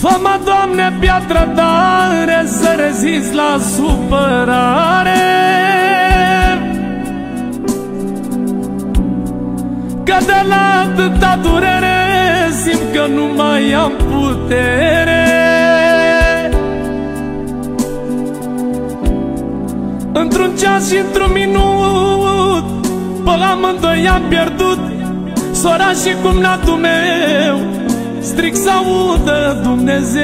Fă-mă, Doamne, piatră tare, să rezist la supărare, că de la atâta durere simt că nu mai am putere. Într-un ceas și într-un minut pe amândoi am pierdut. Sora și cumnatul meu stric să audă Dumnezeu.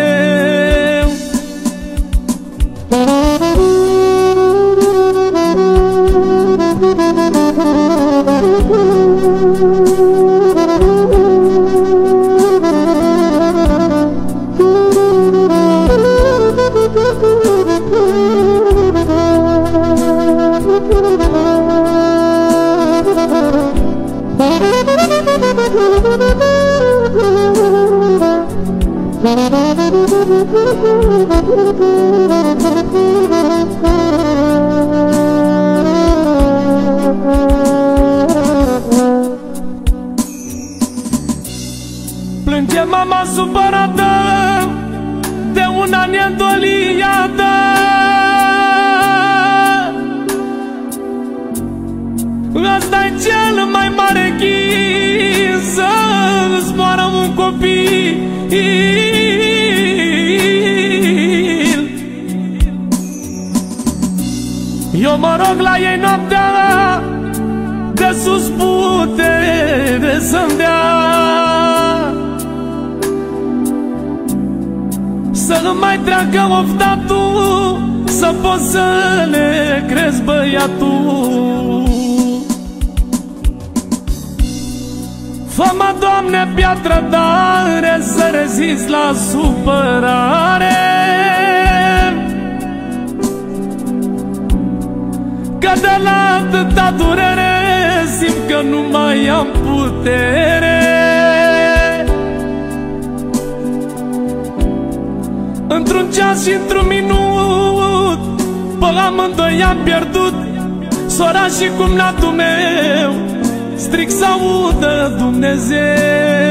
Plânge mama supărată, de un an e îndoliată. Asta-i cel mai mare chin, să-ți moară un copil. Eu mă rog la ei noaptea, de sus putere să-mi dea, să mai treacă oftatul, să pot să le cresc băiatul. Fă-mă, Doamne, piatră tare, să rezist la supărare, că de la atâta durere simt că nu mai am putere. Într-un ceas și într-un minut pe amândoi am pierdut. Sora și cumnatul meu stric să audă Dumnezeu.